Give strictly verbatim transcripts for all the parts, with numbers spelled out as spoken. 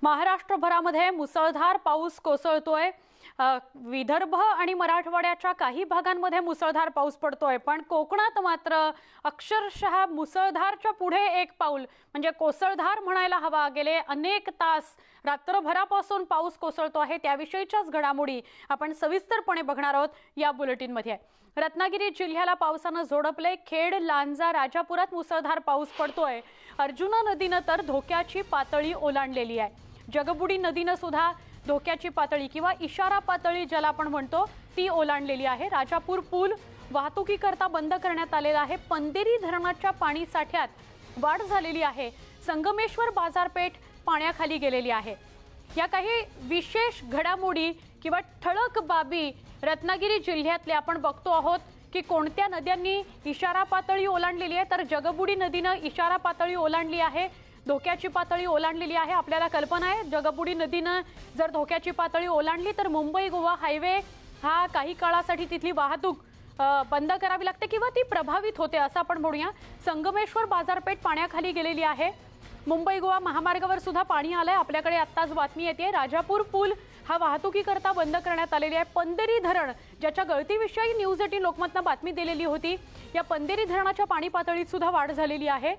महाराष्ट्रभरामध्ये मुसळधार पाऊस कोसळतोय। विदर्भ आणि मराठवाड्याच्या काही भागांमध्ये मुसळधार पाऊस पडतोय, पण कोकणात मात्र अक्षरशः मुसळधारच्या पुढे एक पाऊल म्हणजे कोसळधार म्हणायला हवा। गेले अनेक तास रात्रभरापासून पाऊस कोसळतो आहे, त्याविषयीच्याच घडामोडी आपण सविस्तरपणे बघणार आहोत या बुलेटिनमध्ये। रत्नागिरी जिल्ह्याला पावसाने झोडपले। खेड, लांजा, राजापुरात मुसळधार पाऊस पडतोय। अर्जुना नदीने तर धोक्याची पातळी ओलांडलेली आहे। जगबुडी नदीने सुद्धा धोक्याची पातळी किंवा इशारा पातळी ज्याला आपण म्हणतो ती ओलांडलेली आहे। राजापूर पूल वाहतुकीकरता बंद करण्यात आलेला आहे। पंदेरी धरणाच्या पाणी साठ्यात वाढ झालेली आहे। संगमेश्वर बाजारपेठ पाण्याखाली गेलेली आहे। या काही विशेष घडामोडी किंवा ठळक बाबी रत्नागिरी जिल्ह्यातल्या आपण बघतो आहोत की कोणत्या नद्यांनी इशारा पातळी ओलांडलेली आहे। तर जगबुडी नदीने इशारा पातळी ओलांडली आहे, धोक्याची पातळी ओलांडलेली आहे। आपल्याला कल्पना आहे जगबुडी नदीने जर धोक्याची पातळी ओलांडली तर मुंबई गोवा हायवे हा काही काळासाठी तिथली वाहतूक बंद करावी लागते किंवा ती प्रभावित होते असं आपण म्हणूया। संगमेश्वर बाजारपेठ पाण्याखाली गेलेली आहे। मुंबई गोवा महामार्गावर सुद्धा पाणी आलंय। आपल्याकडे आत्ताच बातमी येते राजापूर पूल हा वाहतुकीकरता बंद करण्यात आलेली आहे। पंदेरी धरण ज्याच्या गळतीविषयी न्यूज एटीन लोकमतने बातमी दिलेली होती, या पंदेरी धरणाच्या पाणी पातळीत सुद्धा वाढ झालेली आहे।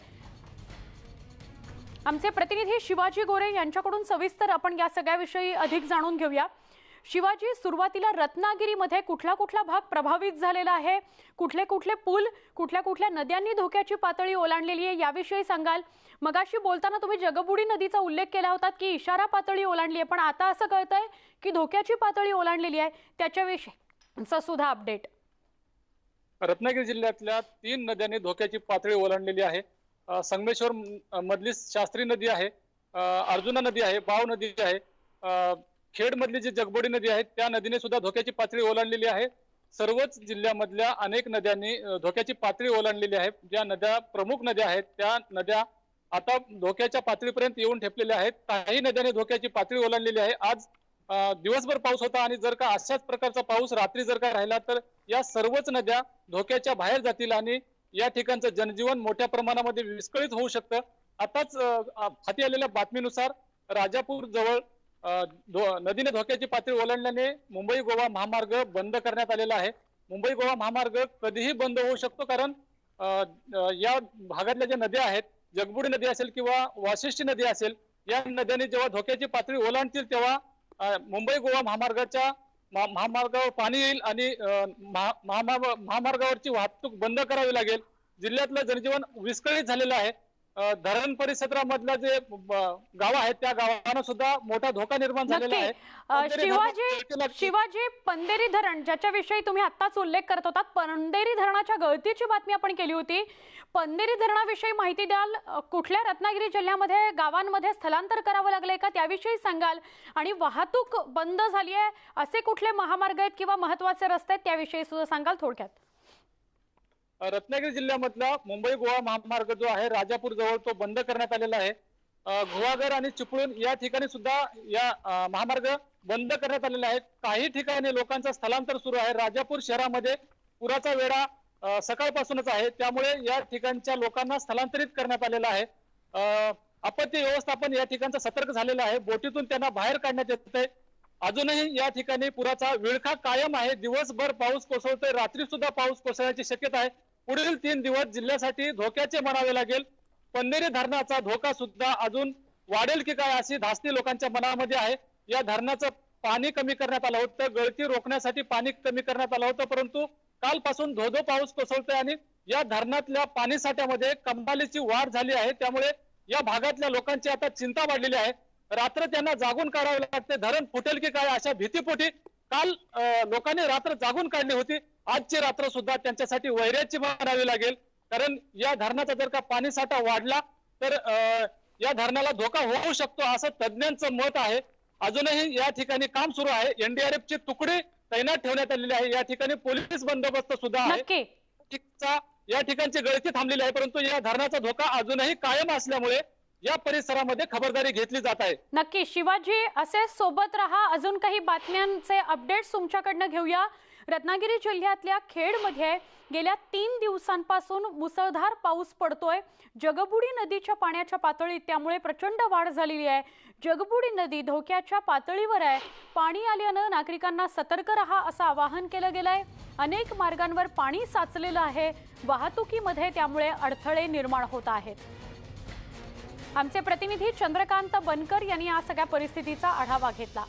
आमचे प्रतिनिधी शिवाजी गोरे यांच्याकडून सविस्तर आपण या सगळ्याविषयी अधिक जाणून घेऊया। शिवाजी, सुरुवातीला रत्नागिरीमध्ये कुठला कुठला भाग प्रभावित झालेला आहे, कुठले कुठले पूल, कुठल्या कुठल्या नद्यांनी धोक्याची पातळी ओलांडलेली आहे याविषयी सांगाल। मगाशी बोलताना तुम्ही जगबुडी नदीचा उल्लेख केला होता की इशारा पातळी ओलांडली आहे, पण आता असं कळतंय की धोक्याची पातळी ओलांडलेली आहे, त्याच्याविषयीचा सुद्धा अपडेट। रत्नागिरी जिल्ह्यातल्या तीन नद्यांनी धोक्याची पातळी ओलांडलेली आहे। संगमेश्वर मधली शास्त्री नदी आहे, अर्जुना नदी आहे, बाव नदी आहे, खेड मधली जी जगबुडी नदी आहे त्या नदीने सुद्धा धोक्याची पातळी ओलांडलेली आहे। सर्वच जिल्ह्यामधल्या अनेक नद्यांनी धोक्याची पातळी ओलांडलेली आहे। ज्या नद्या प्रमुख नद्या आहेत त्या नद्या आता धोक्याच्या पातळीपर्यंत येऊन ठेपलेल्या आहेत। काही नद्यांनी धोक्याची पातळी ओलांडलेली आहे। आज दिवसभर पाऊस होता आणि जर का अशाच प्रकारचा पाऊस रात्री जर का राहिला तर या सर्वच नद्या धोक्याच्या बाहेर जातील आणि या ठिकाणचं जनजीवन मोठ्या प्रमाणामध्ये विस्कळीत होऊ शकतं। आताच हाती आलेल्या बातमीनुसार राजापूर जवळ नदीने धोक्याची पातळी ओलांडल्याने मुंबई गोवा महामार्ग बंद करण्यात आलेला आहे। मुंबई गोवा महामार्ग कधीही बंद होऊ शकतो, कारण या भागातल्या ज्या नद्या आहेत, जगबुडी नदी असेल किंवा वाशिष्ठी नदी असेल, या नद्यांनी जेव्हा धोक्याची पातळी ओलांडतील तेव्हा मुंबई गोवा महामार्गाच्या महामार्गावर पाणी येईल आणि महामार्गावरची वाहतूक बंद करावी लागेल। जिल्ह्यातलं जनजीवन विस्कळीत झालेलं आहे। धरण परिसरामधलं जे गाव आहेत त्या गावांना सुद्धा मोठा धोका निर्माण झालेला आहे। शिवाजी शिवाजी पंदेरी धरण ज्याच्याविषयी तुम्ही आत्ताच उल्लेख करत होता, पंदेरी धरणाच्या गळतीची बातमी आपण केली होती। पंदेरी धरणाविषयी माहिती द्याल? कुठल्या रत्नागिरी जिल्ह्यामध्ये गावांमध्ये स्थलांतर करावं लागलंय का त्याविषयी सांगाल? आणि वाहतूक बंद झाली आहे असे कुठले महामार्ग आहेत किंवा महत्त्वाचे रस्ते आहेत त्याविषयी सुद्धा सांगाल थोडक्यात। रत्नागिरी जिल्ह्यामधला मुंबई गोवा महामार्ग जो आहे राजापूर जवळ तो बंद करण्यात आलेला आहे। गुहागर आणि चिपळूण या ठिकाणी सुद्धा या महामार्ग बंद करण्यात आलेला आहे। काही ठिकाणी लोकांचं स्थलांतर सुरू आहे। राजापूर शहरामध्ये पुराचा वेढा सकाळपासूनच आहे, त्यामुळे या ठिकाणच्या लोकांना स्थलांतरित करण्यात आलेलं आहे। आपत्ती व्यवस्थापन या ठिकाणचं सतर्क झालेलं आहे। बोटीतून त्यांना बाहेर काढण्यात येत आहे। अजूनही या ठिकाणी पुराचा विळखा कायम आहे। दिवसभर पाऊस कोसळतोय, रात्री सुद्धा पाऊस कोसळण्याची शक्यता आहे। पुढील तीन दिवस जिल्ह्यासाठी धोक्याचे म्हणावे लागेल। पंदेरी धरणाचा धोका सुद्धा अजून वाढेल की काय अशी धास्ती लोकांच्या मनामध्ये आहे। या धरणाचं पाणी कमी करण्यात आलं होतं, गळती रोखण्यासाठी पाणी कमी करण्यात आलं होतं, परंतु कालपासून धोधो पाऊस कोसळतोय आणि या धरणातल्या पाणी साठ्यामध्ये कमालीची वाढ झाली आहे। त्यामुळे या भागातल्या लोकांची आता चिंता वाढलेली आहे। रात्र त्यांना जागून काढावे लागते, धरण फुटेल की काय अशा भीतीपोटी काल लोकांनी रात्र जागून काढली होती। आजची रात्र सुद्धा त्यांच्यासाठी वैर्याची म्हणावी लागेल, कारण या धरणाचा जर का पाणी साठा वाढला तर या धरणाला धोका होऊ शकतो असं तज्ञांचं मत आहे। अजूनही या ठिकाणी काम सुरू आहे। एनडीआरएफ ची तुकडी तैनात ठेवण्यात आलेली आहे। या ठिकाणी पोलीस बंदोबस्त सुद्धा आहे। या ठिकाणची गळती थांबलेली आहे, परंतु या धरणाचा धोका अजूनही कायम असल्यामुळे या परिसरामध्ये खबरदारी घेतली जात आहे। नक्की शिवाजी, असे सोबत रहा, अजून काही बातम्यांचे अपडेट्स तुमच्याकडनं घेऊया। रत्नागिरी जिल्ह्यातल्या खेडमध्ये गेल्या तीन दिवसांपासून मुसळधार पाऊस पडतोय। जगबुडी नदीच्या पाण्याच्या पातळीत त्यामुळे प्रचंड वाढ झालेली आहे। जगबुडी नदी धोक्याच्या पातळीवर आहे। पाणी आल्यानं नागरिकांना सतर्क रहा असं आवाहन केलं गेलंय। अनेक मार्गांवर पाणी साचलेलं आहे। वाहतुकीमध्ये त्यामुळे अडथळे निर्माण होत आहेत। आमचे प्रतिनिधी चंद्रकांत बनकर यांनी या सगळ्या परिस्थितीचा आढावा घेतला।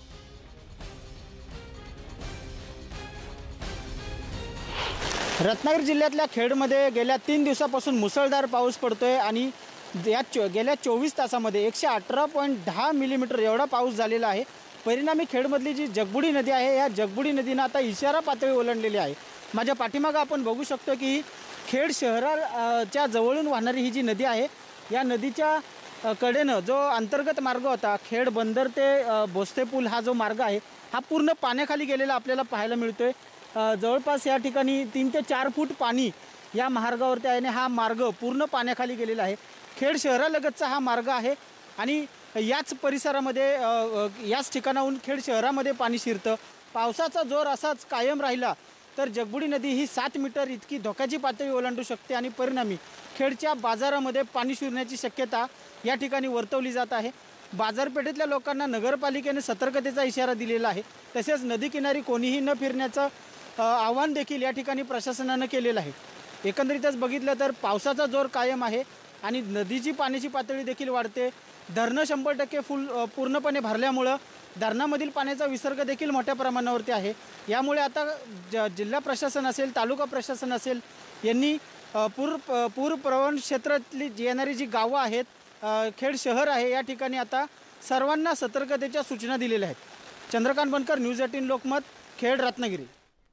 रत्नागिरी जिल्ह्यातल्या खेडमध्ये गेल्या तीन दिवसापासून मुसळधार पाऊस पडतोय आणि या गेल्या चोवीस तासामध्ये एकशे अठरा पॉईंट दहा मिलीमीटर एवढा पाऊस झालेला आहे। परिणामी खेडमधली जी जगबुडी नदी आहे या जगबुडी नदीनं आता इशारा पातळी ओलांडलेली आहे। माझ्या पाठीमागं आपण बघू शकतो की खेड शहराच्या जवळून वाहणारी ही जी नदी आहे या नदीच्या कडेनं जो अंतर्गत मार्ग होता खेड बंदर ते भोसते पूल हा जो मार्ग आहे हा पूर्ण पाण्याखाली गेलेला आपल्याला पाहायला मिळतोय। जवळपास या ठिकाणी तीन ते चार फूट पाणी या मार्गावरती आहे आणि हा मार्ग पूर्ण पाण्याखाली गेलेला आहे। खेड शहरालगतचा हा मार्ग आहे आणि याच परिसरामध्ये याच ठिकाणाहून खेड शहरामध्ये पाणी शिरतं। पावसाचा जोर असाच कायम राहिला तर जगबुडी नदी ही सात मीटर इतकी धोक्याची पातळी ओलांडू शकते आणि परिणामी खेडच्या बाजारामध्ये पाणी शिरण्याची शक्यता या ठिकाणी वर्तवली जात आहे। बाजारपेठेतल्या लोकांना नगरपालिकेने सतर्कतेचा इशारा दिलेला आहे। तसेच नदी किनारी कोणीही न फिरण्याचं आवाहन देखील या ठिकाणी प्रशासनाने केलेलं आहे। एकंदरीतच बघितलं तर पावसाचा जोर कायम आहे आणि नदीची पाण्याची पातळी देखील वाढते। धरणं शंभर टक्के फुल पूर्णपणे भरल्यामुळं धरणामधील पाण्याचा विसर्ग देखील मोठ्या प्रमाणावरती आहे। यामुळे आता ज जिल्हा प्रशासन असेल तालुका प्रशासन असेल यांनी पूर पूर प्रवण क्षेत्रातली येणारी जी गावं आहेत खेड शहर आहे या ठिकाणी आता सर्वांना सतर्कतेच्या सूचना दिलेल्या आहेत। चंद्रकांत बनकर, न्यूज अठरा लोकमत, खेड, रत्नागिरी।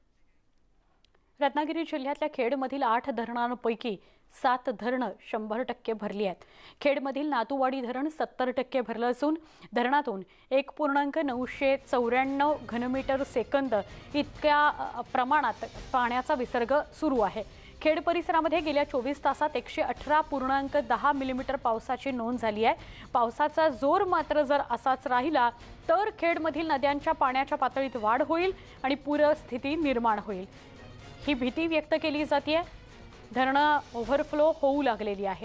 रत्नागिरी जिल्ह्यातल्या खेडमधील आठ धरणांपैकी सात धरणं शंभर टक्के भरली आहेत। खेडमधील नातूवाडी धरण सत्तर टक्के भरलं असून धरणातून एक पूर्णांक नऊशे चौऱ्याण्णव घनमीटर सेकंद इतक्या प्रमाणात पाण्याचा विसर्ग सुरू आहे। खेड परिसरामध्ये गेल्या चोवीस तासात एकशे अठरा पूर्णांक दहा मिलीमीटर पावसाची नोंद झाली आहे। पावसाचा जोर मात्र जर असाच राहिला तर खेडमधील नद्यांच्या पाण्याच्या पातळीत वाढ होईल आणि पूरस्थिती निर्माण होईल ही भीती व्यक्त केली जाते। धरणं ओव्हरफ्लो होऊ लागलेली आहेत।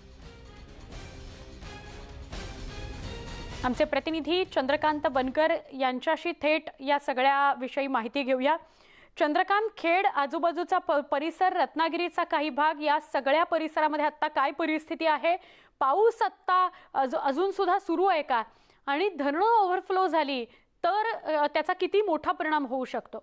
आमचे प्रतिनिधी चंद्रकांत बनकर यांच्याशी थेट या सगळ्या विषयी माहिती घेऊया। चंद्रकांत, खेड आजूबाजूचा परिसर, रत्नागिरीचा काही भाग, या सगळ्या परिसरामध्ये आता काय परिस्थिती आहे? पाऊस आता अजून सुद्धा सुरू आहे का? आणि धरणं ओव्हरफ्लो झाली तर त्याचा किती मोठा परिणाम होऊ शकतो?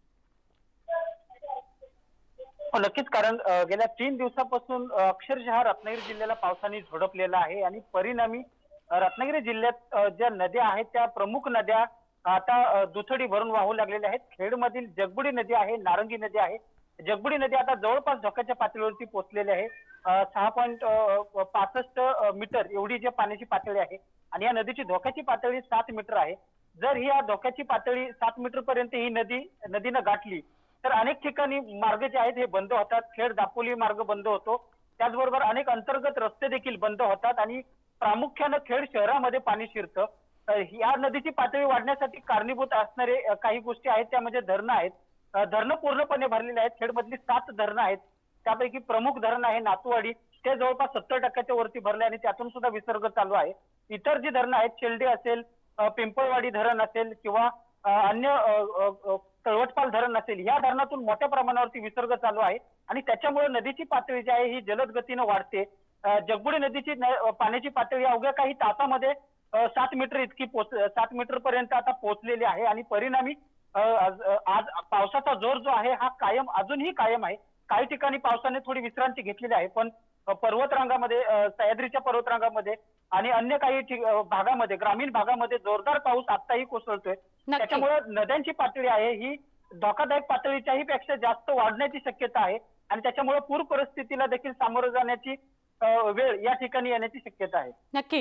नक्कीच, कारण गेल्या तीन दिवसापासून अक्षरशः रत्नागिरी जिल्ह्याला पावसाने झोडपलेला आहे आणि परिणामी रत्नागिरी जिल्ह्यात ज्या नद्या आहेत त्या प्रमुख नद्या आता दुथडी भरून वाहू लागलेल्या आहेत। खेडमधील जगबुडी नदी आहे, नारंगी नदी आहे। जगबुडी नदी आता जवळपास धोक्याच्या पातळीवरती पोहोचलेली आहे। सहा पॉईंट पासष्ट मीटर एवढी जी पाण्याची पातळी आहे आणि या नदीची धोक्याची पातळी सात मीटर आहे। जर ही या धोक्याची पातळी सात मीटर पर्यंत ही नदी नदीनं गाठली तर अनेक ठिकाणी मार्ग जे आहेत हे बंद होतात। खेड दापोली मार्ग बंद होतो, त्याचबरोबर अनेक अंतर्गत रस्ते देखील बंद होतात आणि प्रामुख्यानं खेड शहरामध्ये पाणी शिरतं। या नदीची पातळी वाढण्यासाठी कारणीभूत असणारे काही गोष्टी आहेत, त्या म्हणजे धरणं आहेत। धरणं पूर्णपणे भरलेली आहेत। खेडमधली सात धरणं आहेत, त्यापैकी प्रमुख धरण आहे नातूवाडी, ते जवळपास सत्तर टक्क्याच्या वरती भरले आणि त्यातून सुद्धा विसर्ग चालू आहे। इतर जी धरणं आहेत, शेल्डी असेल, पिंपळवाडी धरण असेल किंवा अन्य तळवटपाल धरण असेल, या धरणातून मोठ्या प्रमाणावरती विसर्ग चालू आहे आणि त्याच्यामुळे नदीची पातळी जी आहे ही जलद गतीनं वाढते। जगबुडी नदीची पाण्याची पातळी अवघ्या काही तासामध्ये सात मीटर इतकी पोच सात मीटर पर्यंत आता पोहोचलेली आहे आणि परिणामी आज पावसाचा जोर जो आहे हा कायम अजूनही कायम आहे। काही ठिकाणी पावसाने थोडी विश्रांती घेतलेली आहे, पण पर्वतरांगामध्ये, सह्याद्रीच्या पर्वतरांगामध्ये आणि अन्य काही भागामध्ये, ग्रामीण भागामध्ये जोरदार पाऊस आताही कोसळतोय। त्याच्यामुळे नद्यांची पातळी आहे ही धोकादायक पातळीच्याही पेक्षा जास्त वाढण्याची शक्यता आहे आणि त्याच्यामुळे पूर परिस्थितीला देखील सामोरं जाण्याची वेळ या ठिकाणी येण्याची शक्यता आहे। नक्की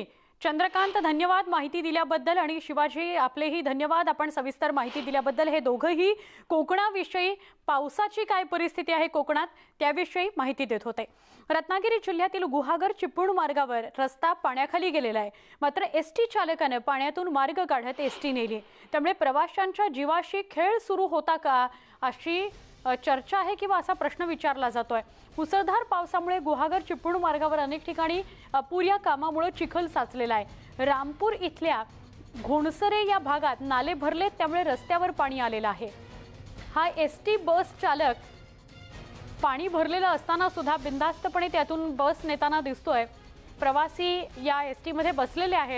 चंद्रकांत, धन्यवाद माहिती दिल्याबद्दल. आणि शिवाजी, आपलेही धन्यवाद, आपण सविस्तर माहिती दिल्याबद्दल. हे दोघंही कोकणाविषयी, पावसाची काय परिस्थिती आहे कोकणात त्याविषयी माहिती देत होते. रत्नागिरी जिल्ह्यातील गुहागर चिपळूण मार्गावर रस्ता पाण्याखाली गेलेला आहे. मात्र एसटी चालकाने पाण्यातून मार्ग काढत एसटी नेली. त्यामुळे प्रवाशांच्या जीवाशी खेळ सुरू होता का अशी चर्चा आहे किंवा असा प्रश्न विचारला जातोय. मुसळधार पावसामुळे गुहागर चिपळूण मार्गावर अनेक ठिकाणी पूर या कामामुळे चिखल साचलेला आहे. रामपूर इथल्या घोणसरे या भागात नाले भरलेत, त्यामुळे रस्त्यावर पाणी आलेलं आहे. हा एसटी बस चालक पाणी भरलेलं असताना सुद्धा बिनधास्तपणे त्यातून बस नेताना दिसतोय. प्रवासी या एसटी मध्ये बसलेले आहेत,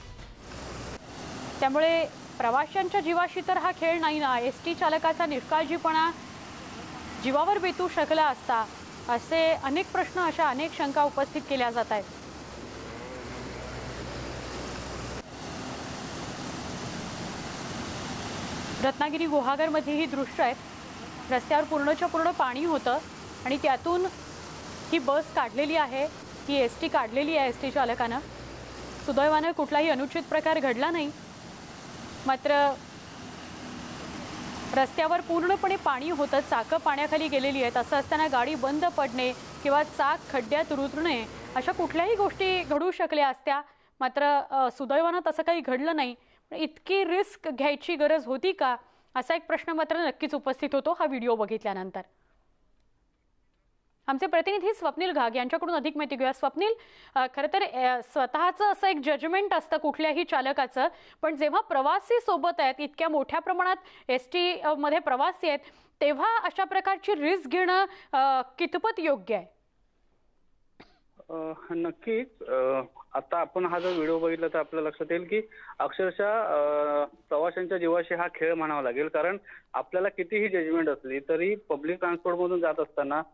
त्यामुळे प्रवाशांच्या जीवाशी तर हा खेळ नाही ना. एसटी चालकाचा निष्काळजीपणा जीवावर बेतू शकला असता असे अनेक प्रश्न, अशा अनेक शंका उपस्थित केल्या जात आहेत. रत्नागिरी गुहागर मध्ये ही दृश्य आहेत. रस्त्यावर पूर्णच्या पूर्ण पाणी होतं आणि त्यातून ही बस काढलेली आहे, ही एसटी काढलेली आहे एसटी चालकानं. सुदैवानं कुठलाही अनुचित प्रकार घडला नाही. मात्र रस्त्यावर पूर्णपणे पाणी होतं, चाकं पाण्याखाली गेलेली आहेत. असं असताना गाडी बंद पडणे किंवा चाक खड्ड्यात रुतणे अशा कुठल्याही गोष्टी घडू शकल्या असत्या. मात्र सुदैवानं तसं काही घडलं नाही. इतकी रिस्क घ्यायची गरज होती का असा एक प्रश्न मात्र नक्कीच उपस्थित होतो हा व्हिडिओ बघितल्यानंतर. आमचे प्रतिनिधी स्वप्नील घाग यांच्याकडून अधिक माहिती घेऊया. स्वप्नील, खरं तर स्वतःचं असं एक जजमेंट असतं कुठल्याही चालकाचं, पण जेव्हा प्रवासी सोबत आहेत, इतक्या मोठ्या प्रमाणात एस टी मध्ये प्रवासी आहेत, तेव्हा अशा प्रकारची रिस्क घेणं कितपत योग्य आहे? नक्कीच. आता आपण हा जर व्हिडिओ बघितला तर आपल्या लक्षात येईल की अक्षरशः प्रवाशांच्या जीवाशी हा खेळ म्हणावा लागेल. कारण आपल्याला कितीही जजमेंट असली तरी पब्लिक ट्रान्सपोर्ट मधून जात असताना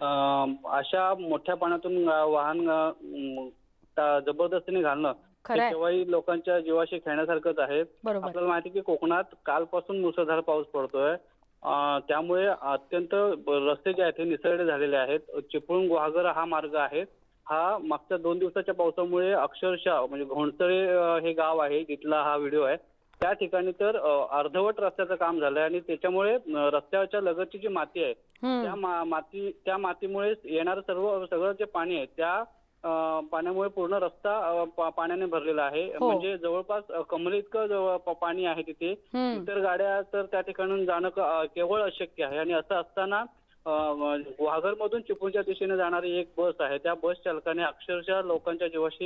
अशा मोठ्या पाण्यातून वाहन जबरदस्तीने घालणं केव्हाही लोकांच्या जीवाशी खेळण्यासारखंच आहे. आपल्याला माहिती की कोकणात कालपासून मुसळधार पाऊस पडतोय, त्यामुळे अत्यंत रस्ते जे आहेत ते निसरडे झालेले आहेत. चिपळूण गुहागर हा मार्ग आहे, हा मागच्या दोन दिवसाच्या पावसामुळे अक्षरशः म्हणजे घोणसरे हे गाव आहे जिथला हा व्हिडिओ आहे, त्या ठिकाणी तर अर्धवट रस्त्याचं काम झालंय. आणि त्याच्यामुळे रस्त्याच्या लगतची जी माती आहे त्या माती त्या मातीमुळे येणारं सर्व सगळं जे पाणी आहे त्या पाण्यामुळे पूर्ण रस्ता पाण्याने भरलेला आहे. म्हणजे जवळपास कमरे इतकं पाणी आहे तिथे. इतर गाड्या तर त्या ठिकाणून जाणं केवळ अशक्य आहे. आणि असं असताना गुहागर मधून चिपळूणच्या दिशेने जाणारी एक बस आहे, त्या बस चालकाने अक्षरशः लोकांच्या जीवाशी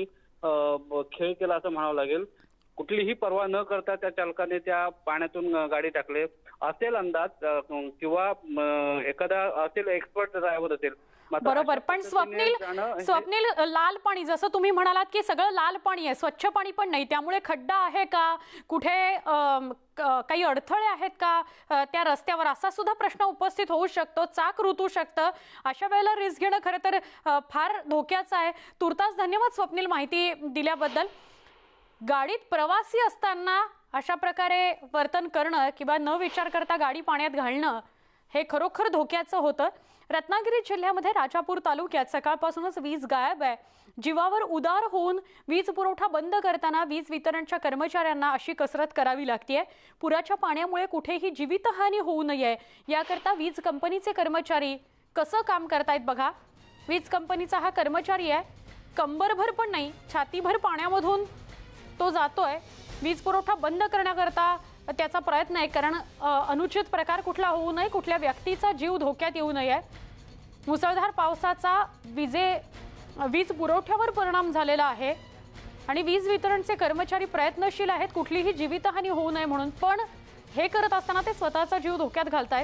खेळ केला असं म्हणावं लागेल. कुठलीही पर्वा न करता त्या चालकाने त्या पाण्यातून गाडी टाकले असेल अंदाज, किंवा एखादा असेल एक्सपर्ट ड्रायव्हर असेल. बरोबर, पण स्वप्नील स्वप्नील लाल पाणी, जसं तुम्ही म्हणालात की सगळं लाल पाणी आहे, स्वच्छ पाणी पण नाही, त्यामुळे खड्डा आहे का, कुठे काही अडथळे आहेत का त्या रस्त्यावर, असा सुद्धा प्रश्न उपस्थित होऊ शकतो. चाक रुतू शकतं. अशा वेळेला रिस्क घेणं खरं तर फार धोक्याचं आहे. तुर्तास धन्यवाद स्वप्नील माहिती दिल्याबद्दल. गाडीत प्रवासी असताना अशा प्रकारे वर्तन करणं किंवा न विचार करता गाडी पाण्यात घालणं हे खरोखर धोक्याचं होतं. रत्नागिरी जिल्ह्यामध्ये राजापूर तालुक्यात सकाळपासूनच वीज गायब आहे. जीवावर उदार होऊन वीज पुरवठा बंद करताना वीज वितरणच्या कर्मचाऱ्यांना अशी कसरत करावी लागतेय. पुराच्या पाण्यामुळे कुठेही जीवितहानी होऊ नये याकरता वीज कंपनीचे कर्मचारी कसं काम करतायत बघा. वीज कंपनीचा हा कर्मचारी आहे, कंबरभर पण नाही, छातीभर पाण्यामधून तो जातोय. वीज पुरवठा बंद करण्याकरता त्याचा प्रयत्न आहे, कारण अनुचित प्रकार कुठला होऊ नये, कुठल्या व्यक्तीचा जीव धोक्यात येऊ नये. मुसळधार पावसाचा विजे वीज पुरवठ्यावर परिणाम झालेला आहे आणि वीज वितरणचे कर्मचारी प्रयत्नशील आहेत कुठलीही जीवितहानी होऊ नये म्हणून, पण हे करत असताना ते स्वतःचा जीव धोक्यात घालतायत.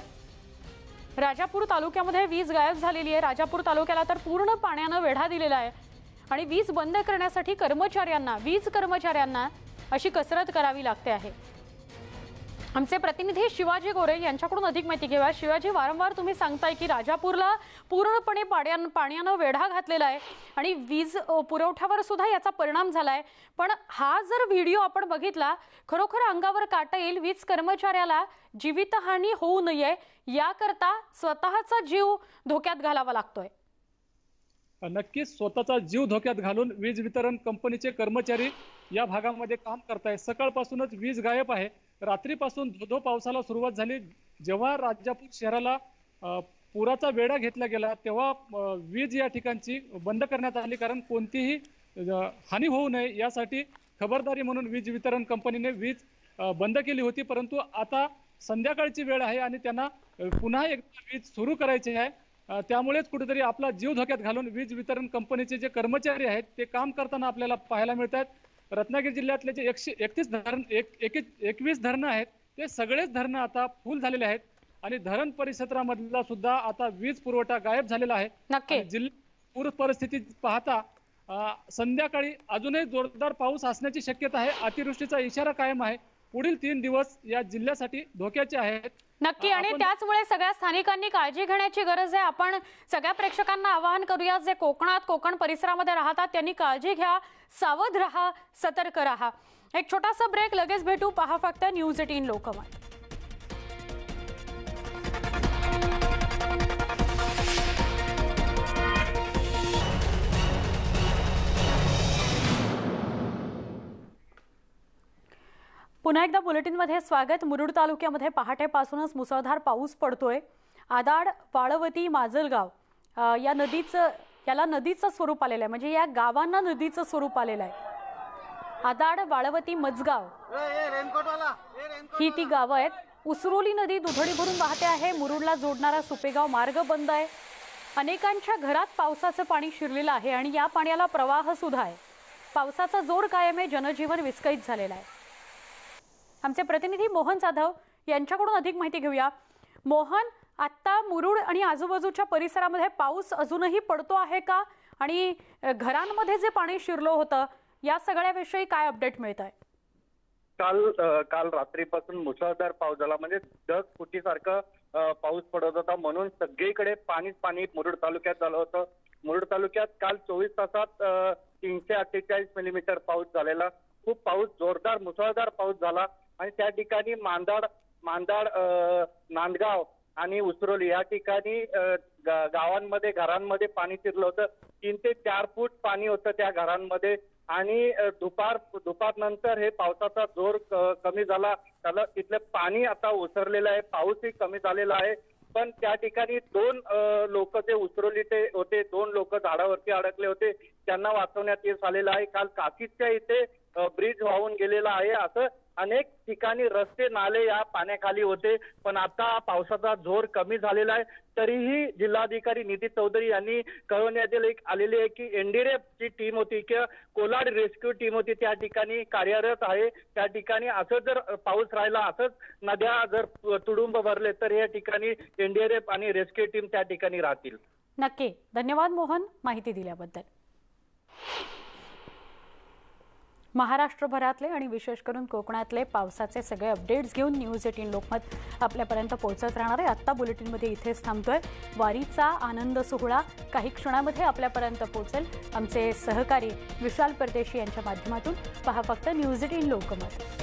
राजापूर तालुक्यामध्ये वीज गायब झालेली आहे. राजापूर तालुक्याला तर पूर्ण पाण्यानं वेढा दिलेला आहे आणि वीज बंद करण्यासाठी कर्मचाऱ्यांना वीज कर्मचाऱ्यांना अशी कसरत करावी लागते आहे. आमचे प्रतिनिधी शिवाजी गोरे यांच्याकडून अधिक माहिती घेऊया. शिवाजी, वारंवार तुम्ही सांगताय की राजापूरला पूर्णपणे पाण्यानं पाण्यानं वेढा घातलेला आहे आणि वीज पुरवठ्यावर सुद्धा याचा परिणाम झालाय, पण हा जर व्हिडिओ आपण बघितला खरोखर अंगावर काटा येईल. वीज कर्मचाऱ्याला जीवितहानी होऊ नये याकरता स्वतःचा जीव धोक्यात घालावा लागतोय. नक्कीच स्वतःचा जीव धोक्यात घालून वीज वितरण कंपनीचे कर्मचारी या भागामध्ये काम करतायत। सकाळपासूनच वीज गायब आहे। रात्रीपासून धोधो पावसाला सुरुवात झाली। जेव्हा राजापूर शहराला पुराचा वेढा घेतला गेला तेव्हा वीज या ठिकाणची बंद करण्यात आली, कारण कोणतीही हानी होऊ नये यासाठी खबरदारी म्हणून वीज वितरण कंपनीने वीज बंद केली होती। परंतु आता संध्याकाळची वेळ आहे आणि त्यांना पुन्हा एकदा वीज सुरू करायची आहे। त्यामुळेच कुठेतरी आपला जीव धोक्यात घालून वीज वितरण कंपनीचे जे कर्मचारी आहेत ते काम करताना आपल्याला पाहायला मिळतात। रत्नागिरी जिल्ह्यातले जे एकशे एकतीस धरण एक एकवीस धरणं आहेत ते सगळेच धरणं आता फुल झालेले आहेत आणि धरण परिसरामधला सुद्धा आता वीज पुरवठा गायब झालेला आहे। जिल्हा पूर परिस्थिती पाहता संध्याकाळी अजूनही जोरदार पाऊस असण्याची शक्यता आहे। अतिवृष्टीचा इशारा कायम आहे। पुढील तीन दिवस या जिल्ह्यासाठी धोक्याचे आहेत। नक्की, आणि त्याचमुळे सगळ्या स्थानिकांनी काळजी घेण्याची गरज आहे। आपण सगळ्या प्रेक्षकांना आवाहन करूया, जे कोकणात कोकण परिसरामध्ये राहतात त्यांनी काळजी घ्या, सावध राहा, सतर्क राहा। एक छोटासा ब्रेक, लगेच भेटू। पहा फक्त न्यूज अठरा लोकमत। पुन्हा एकदा बुलेटिनमध्ये स्वागत। मुरुड तालुक्यामध्ये पहाटेपासूनच मुसळधार पाऊस पडतोय। आदाड, वाळवती, माजलगाव या नदीचं याला नदीचं स्वरूप आलेलं आहे, म्हणजे या गावांना नदीचं स्वरूप आलेलं आहे। आदाड, वाळवती, मजगाव ही ती गावं आहेत। उसरोली नदी दुधडी भरून वाहते आहे। मुरुडला जोडणारा सुपेगाव मार्ग बंद आहे। अनेकांच्या घरात पावसाचं पाणी शिरलेलं आहे आणि या पाण्याला प्रवाह सुद्धा आहे। पावसाचा जोर कायम आहे। जनजीवन विस्कळीत झालेलं आहे। आमचे प्रतिनिधी मोहन जाधव यांच्याकडून अधिक माहिती घेऊया। मोहन, आता मुरुड आणि आजूबाजूच्या परिसरामध्ये पाऊस अजूनही पडतो आहे का, आणि घरांमध्ये जे पाणी शिरलं होतं या सगळ्याविषयी काय अपडेट मिळत आहे? काल काल रात्रीपासून मुसळधार पाऊस झाला, म्हणजे ढगफुटीसारखा पाऊस पडत होता, म्हणून सगळीकडे पाणीच पाणी मुरुड तालुक्यात झालं होतं। मुरुड तालुक्यात काल चोवीस तासात तीनशे अठ्ठेचाळीस मिलीमीटर पाऊस झालेला। खूप पाऊस, जोरदार मुसळधार पाऊस झाला आणि त्या ठिकाणी मांदाड मांदाड नांदगाव आणि उसरोली या ठिकाणी गावांमध्ये घरांमध्ये पाणी शिरलं होतं। तीन ते चार फूट पाणी होतं त्या घरांमध्ये आणि दुपार दुपार नंतर हे पावसाचा जोर कमी झाला। त्याला तिथलं पाणी आता ओसरलेलं आहे, पाऊसही कमी झालेला आहे। पण त्या ठिकाणी दोन लोक जे उसरोलीचे होते, दोन लोक झाडावरती अडकले होते, त्यांना वाचवण्यात यश आलेलं आहे। काल काशीच्या इथे ब्रिज वाहून गेलेला आहे। असं अनेक ठिकाणी रस्ते नाले या पाण्याखाली होते, पण आता पावसाचा जोर कमी झालेला आहे। तरीही जिल्हाधिकारी निधी चौधरी यांनी कळवण्यात आलेली आहे की एनडीआरएफ ची टीम होती किंवा कोलाड रेस्क्यू टीम होती त्या ठिकाणी कार्यरत आहे। त्या ठिकाणी असं जर पाऊस राहिला, असंच नद्या जर तुडुंब भरले तर या ठिकाणी एनडीआरएफ आणि रेस्क्यू टीम त्या ठिकाणी राहतील। नक्की, धन्यवाद मोहन माहिती दिल्याबद्दल। महाराष्ट्रभरातले आणि विशेष करून कोकणातले पावसाचे सगळे अपडेट्स घेऊन न्यूज अठरा लोकमत आपल्यापर्यंत पोहोचत राहणार आहे। आत्ता बुलेटिनमध्ये इथेच थांबतोय। वारीचा आनंद सोहळा काही क्षणामध्ये आपल्यापर्यंत पोहोचेल। आमचे सहकारी विशाल परदेशी यांच्या माध्यमातून पहा फक्त न्यूज अठरा लोकमत।